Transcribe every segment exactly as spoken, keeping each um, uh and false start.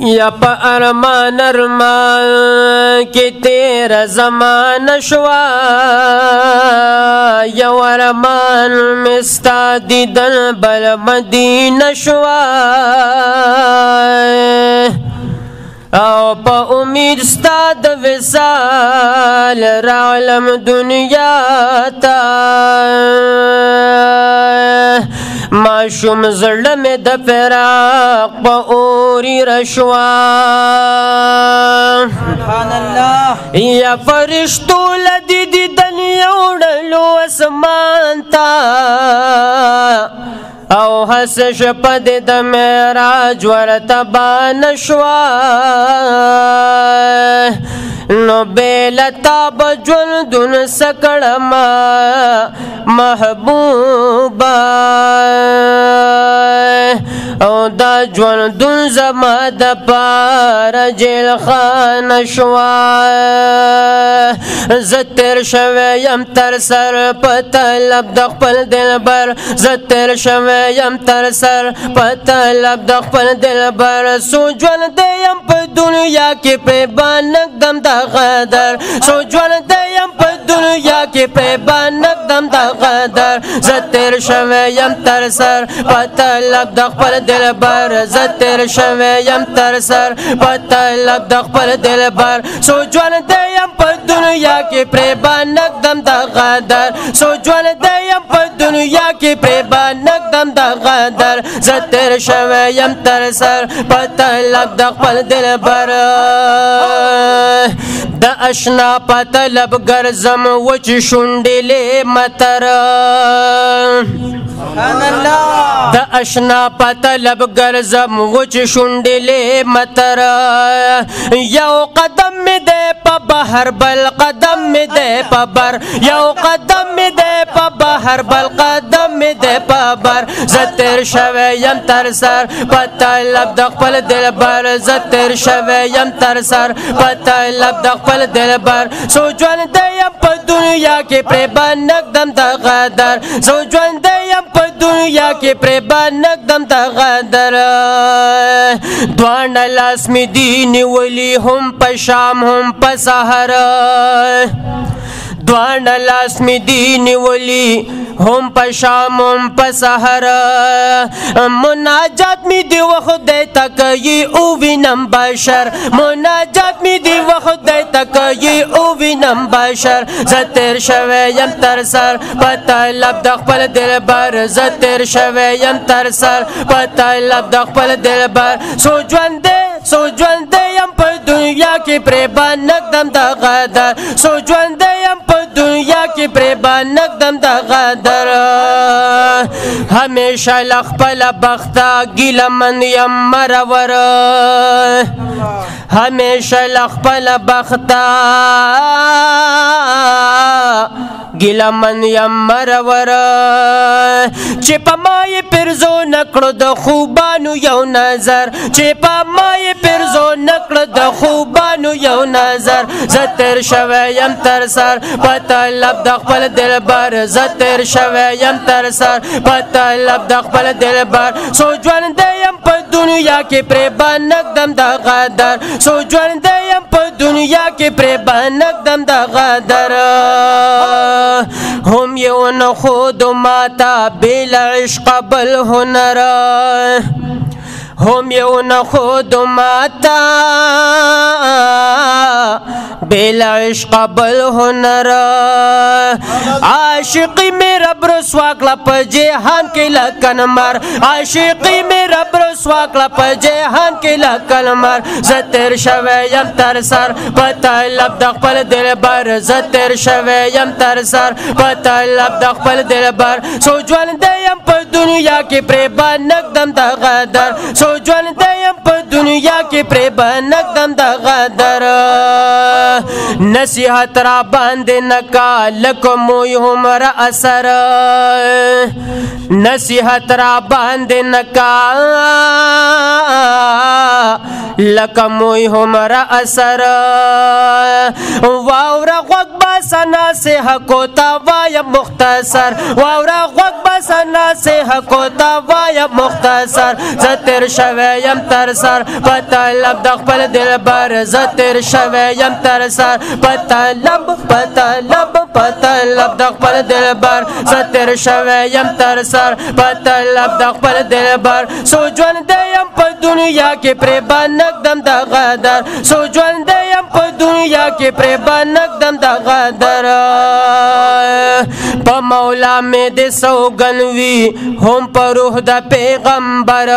یا پا ارمان ارمان کی تیرا زمان شوا یا ارمان مستا دیدن بل مدینہ شوا او پا امید ستا د وصال رعلم دنیا تا معشوم زړه مې د فراق په اوري رشوا سبحان الله یا فرشتو لدی دیدن یوړلو اسمان تا او حس شپد د معراج ورته بان شوا نو بیلتا بجلدن سکړما محبوبا او دا ژوندون زما د پاره جیل خانه شوا زه تېر شوی یم تر سر په طلب د خپل دلبر زه تېر شوی یم تر سر په طلب د خپل دلبر سو ژوندی یم په دنیا کې پریبان نږدم د غدر سو ژوندی یم په دنیا کې پریبان نږدم د غدر زه تېر شوی یم تر سر په طلب د خپل دلبر زه تېر شوی یم تر سر په طلب د خپل دلبر سو ژوندی یم په دنیا کې پریبان نږدم د غدر سو ژوندی یم په دنیا کې پریبان نږدم د غدر زه تېر شوی یم تر سر په طلب د خپل دلبر د اشنا په طلب ګرځم وچ شونډلې متر سبحان الله د اشنا په طلب ګرځم وچ شونډلې متر یو قدم مې دی په بهر بل قدم مې دی په بر یو قدم مې دی په بهر بل قدم مې دی په بر زه تېر شوی یم تر سر په طلب د خپل دلبر زه تېر شوی یم تر سر په طلب د خپل دلبر سو ژوندی یم په دنیا کې پریبان نږدم د غدر سو ژوندی یم په دنیا کې پریبان نږدم د غدر دواړه لاس مې دي نیولي هم په شام هم په سحر دواړه لاس مې دي نیولي هم په شام هم په سحر مناجات مې دی و خدای ته کوي او وینم بشر مناجات مې دی و خدای ته کوي او وینم بشر زه تېر شوی یم تر سر په طلب د خپل دلبر زه تېر شوی یم تر سر په طلب د خپل دلبر سو ژوندی سو ژوندی یم په دنیا کې پریبان نږدم د غدر سو ژوندی یم په دنیا کې پریبان نږدم د غدر همیشه له خپله بخته ګیله من یم مرور همیشه له خپله بخته ګیله من یم مرور چې په ما یې پرزو نکړو د خوبانو یو نظر چې په ما یې پرزو نکړو د خوبانو یو نظر زه تېر شوی یم تر سر په طلب د خپل دلبر زه تېر شوی یم تر سر په طلب د خپل دلبر سو ژوندی یم په دنیا کې پریبان نږدم د غدر سو ژوندی یم په دنیا کې پریبان نږدم د غدر هم یو نخود ماتا بل عشق بل هنر هم یو نخود ماتا بل عشق بل هنر عاشقی میں رب رسوا کړه په جهان کې لکن مر عاشقی میں رب رسوا کړه په جهان کې لکن مر زه تېر شوی یم تر سر په طلب د خپل دلبر زه تېر شوی یم تر سر په طلب د خپل دلبر سو ژوندی یم په دنیا کې پریبان نږدم د غدر سو ژوندی یم په دنیا کې پریبان نږدم د غدر نصیحت را باندې نکا لکه موی هم را اثر نصیحت را باندې نکا لکه موی هم را اثر واوره غوږ بسنا سے حقوتا وایا مختصر واورا غوگ بسنا سے حقوتا وایا مختصر زتر شویم تر سر پتلب دخپل دل بر زتر شویم تر سر پتلب پتلب پتلب دخپل دل بر زتر شویم تر سر پتلب دخپل دل بر سو جون دیم په دنیا کې پر باندې د غدر سو ژوند یم په دنیا کې پر باندې د غدر په مولا مې د سوګنوي هم په روح د پیغمبر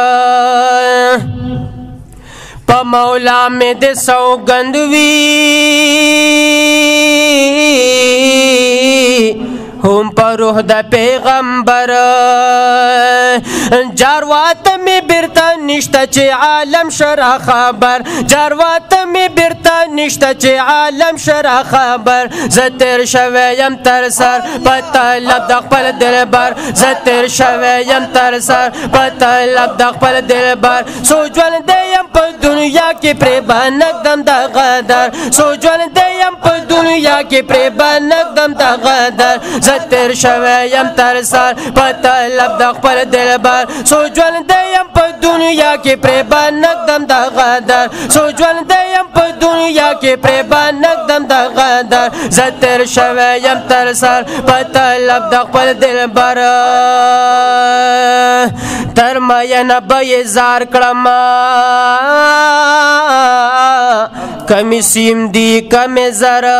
په مولا مې د سوګندوي هم پر روح د پیغمبر جاروات می برتا نشتا چه عالم شرا خبر جاروات می برتا نشتا چه عالم شرا خبر زتر شویم تر سر پتلب دخپل دل بر زتر شویم تر سر پتلب دخپل دل بر سو جوان دیم په دنیا کې پر باندې دم د غدر سو جوان دیم په دنیا کې پر باندې دم د غدر زتر شویم تر سر پتلب دخپل دل بر سو جوان دیم په دنیا کې پر باندې دم د غدر سو جوان دیم په دنیا کې پر باندې دم د غدر زتر شویم تر سر پتلب دخپل دل بر تر ماینه به زار کړم کمی سیم دی کمی زرا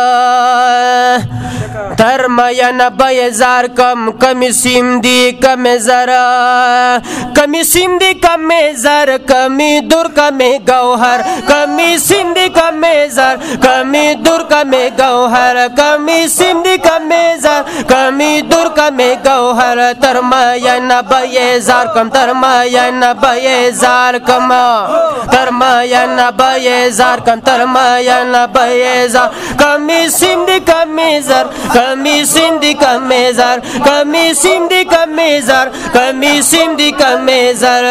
تر ماینه به زار کم کمی سیم دی کمی زرا کمی سیم دی کمی زر کمی دور کمی گوهر کمی سیم دی کمی زر کمی دور کمی گوهر کمی سیم دی کمی زر کمی دور کمی گوهر تر ماینه به زار کم تر ماینه به زار کم تر ماینه به زار کم تر ماینه به زار کمی سیم دی کمی زر کمی سیم دی کمی زر کمی سیم دی کمی زر کمی سیم دی کمی زر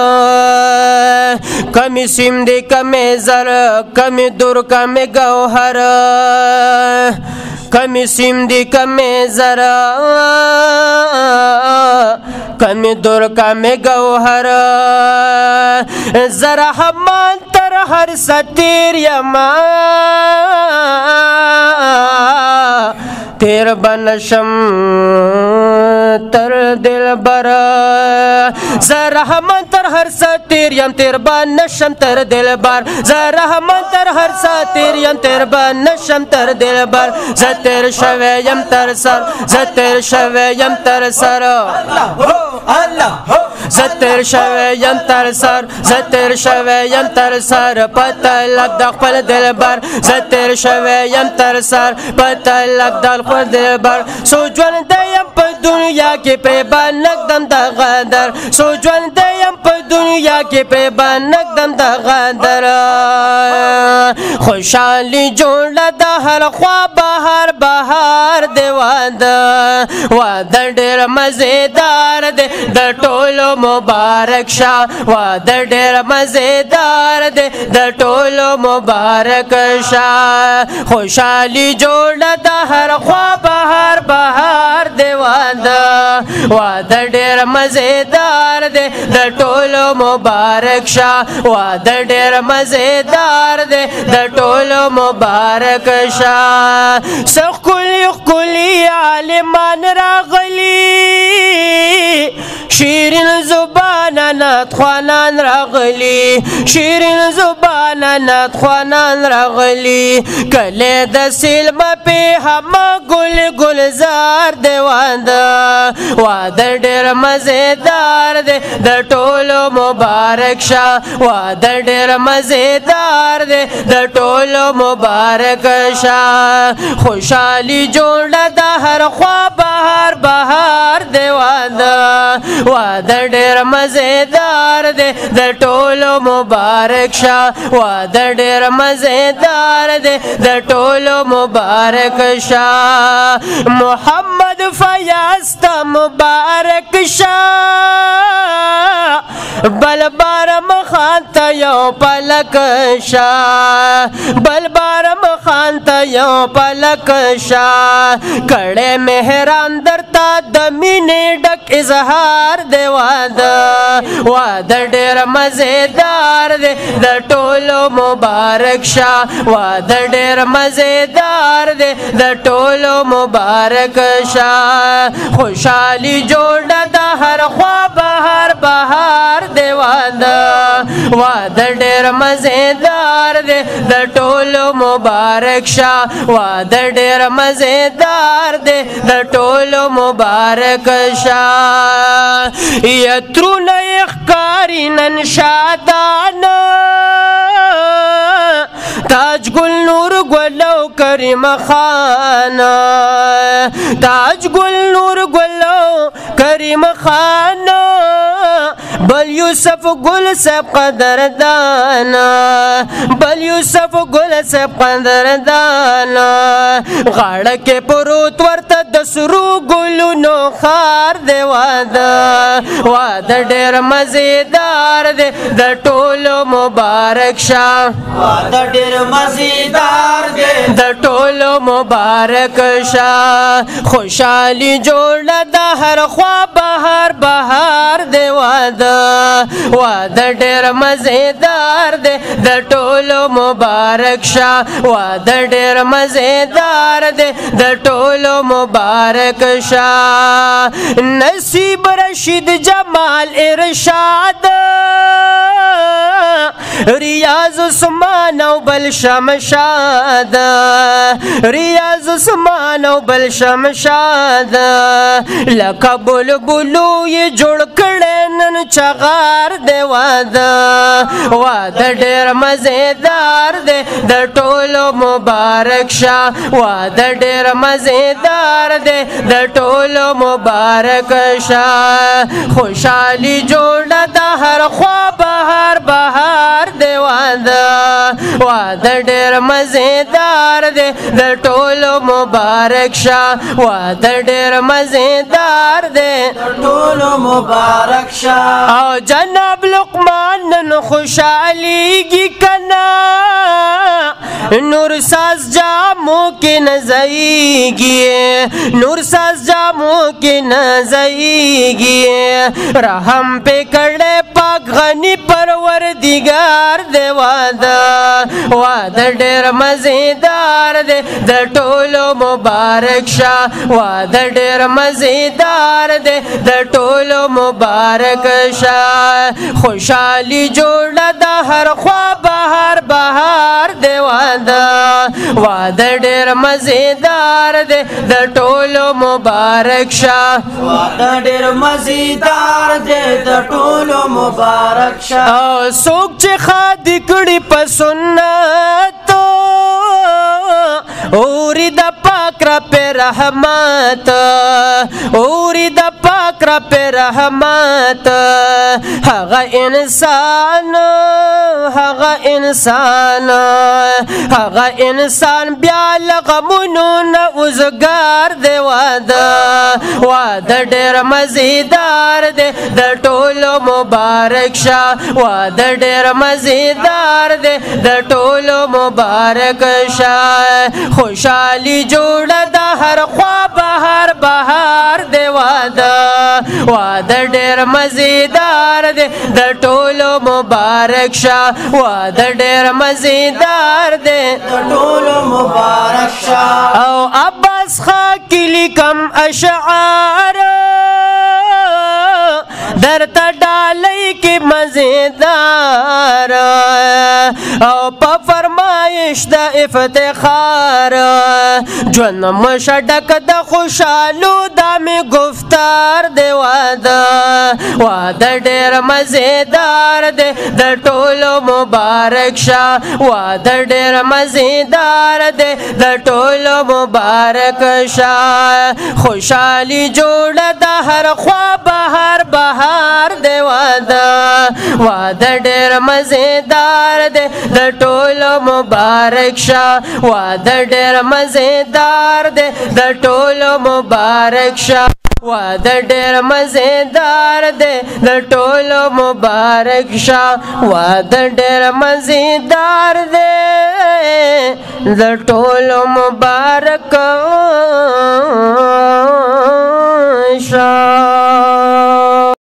کمی سیم دی کمی زر کمی دور کمی گوهر کمی سیم دی کمی زر کمی دور کمی گوهر زرا همان تر هر ستیر یما تیر بنشم تر دل بر زرا همان تر هر ستیر یم تیر بنشم تر دل بر زرا همان تر هر ستیر یم تیر بنشم تر دل بر زتر شویم تر سر زتر شویم تر سر زتر شویم تر سر زتر شویم تر سر پتلب دخپل دل بر زتر شویم تر سر پتلب دخپل دل بر سو جوان دیم په دنیا کې پر باندې دم د غدر سو جوان دیم په دنیا کې پر باندې دم د غدر خوشحالی جوړه د هر خوا بهار بهار دی واده واده ډېر مزیدار دی د ټولو مبارک شه واده ډېر مزیدار دی د ټولو مبارک شه خوشحالی جوړه د هر خوا بهار بهار دی واده واده ډېر مزیدار دی د ټولو مبارک شه واده ډېر مزیدار دی د ټولو مبارک شه سخکلی خکلی عالمان راغلی شیرین زبان نات خوانان راغلی شیرین زبان نات خوانان راغلی کله د سلم په هم گل گلزار دی واده واده ډېر مزیدار دی د ټولو مبارک شه واده ډېر مزیدار دی د ټولو مبارک شه خوشحالی جوړه د هر خوا بهار بهار دی واده واده ډېر مزیدار دی د ټولو مبارک شه واده ډېر مزیدار دی د ټولو مبارک شه محمد فیاض ستا مبارک شا بل بار مخانتا یو پلک شا بل بار مخانتا یو پلک شا کڑے مہران درتا دمینی ڈک اظہار دے وادا وادا ڈیر مزیدار دے دا ٹولو مبارک شا وادا ڈیر مزیدار دے دا ٹولو مبارک شا خوشحالی جوڑا دا ہر خواب بہار بہار دے وادا وادا ڈیر مزیدار دے دا ٹولو مبارک شا وادا ڈیر مزیدار دے دا ٹولو مبارک شا یترون اخکاری نن شادانا تاج گل نور گلو کریم خانا تاج گل نور گلو کریم خانا بل یوسف گل سب قدر دانا بل یوسف گل سب قدر دانا غاڑ کے پروت ورتا دسرو گلو نو خار دے وادا وادا ڈیر مزیدار دے دا ٹولو مبارک شا وادا ڈیر مزیدار دے دا ٹولو مبارک شا خوشحالی جوڑا دا ہر خواب بہار بہار دے وادا وادا ڈیر مزیدار دے دا ٹولو مبارک شا وادا ڈیر مزیدار دے دا ٹولو مبارک شا نصیب رشید جمال ارشاد ریاض عثمان و بل شمشاد ریاض عثمان و بل شمشاد لکا بلبلو یہ جوڑ کڑے نن چغار دے وادا وادا ڈیر مزیدار دے دا ٹولو مبارک شا وادا ڈیر مزیدار دے دا ٹولو مبارک شا خوشحالی جوڑا دا ہر خواب بہار بہار دے وادا وادا ڈیر مزیدار دے دا ٹولو مبارک شا وادا ڈیر مزیدار دے دا ٹولو مبارک شا او جناب لقمان نن خوشحالی گی کنا نور ساز جامو کی نزائیگی نور ساز جامو کی نزائیگی رحم پہ کڑے پاک غنی پروردگار دے وادا وادا ڈیر مزیدار دے دا ٹولو مبارک شا وادا ڈیر مزیدار دے دا ٹولو مبارک شا خوشحالی جوڑا دا ہر خواب بہار بہار دے وادا وادا ڈیر مزیدار دے دا ٹولو مبارک شا وادا ڈیر مزیدار دے دا ٹولو مبارک شا سوک چے خادی کڑی پا سنتو اوری دا پاک را پہ رحمت اوری دا پاک را پہ رحمت ہاگا انسان ہاگا انسان ہاگا انسان بیال غمونو نا ازگار دے وادا وادا ڈیر مزیدار دے دا ٹولو مبارک شا وادا ڈیر مزیدار دے دا ٹولو مبارک شا خوشحالی جوڑا دا ہر خواب بہار بہار دے وادا وادا ڈیر مزیدار دے دا ٹولو مبارک شا وادا ڈیر مزیدار دے دا ٹولو مبارک شا او عباس خاکی لکم اشعار در تا ڈالی کی مزیدار او پا فرمائش دا افتخار جون مشڈک دا خوشالو دا میں گفتار دے وادا وادا ڈیر مزیدار دے دا ٹولو مبارک شا وادا ڈیر مزیدار دے دا ٹولو مبارک شا خوشحالی جوڑا دا ہر خواب بہار بہار دے وادا وادا ڈیر مزیدار دے دا ٹولو مبارک شا وادا ڈیر مزیدار دے دا ٹولو مبارک شا واده ډېر مزیدار دی د ټولو مبارک شه واده ډېر مزیدار دی د ټولو مبارک شه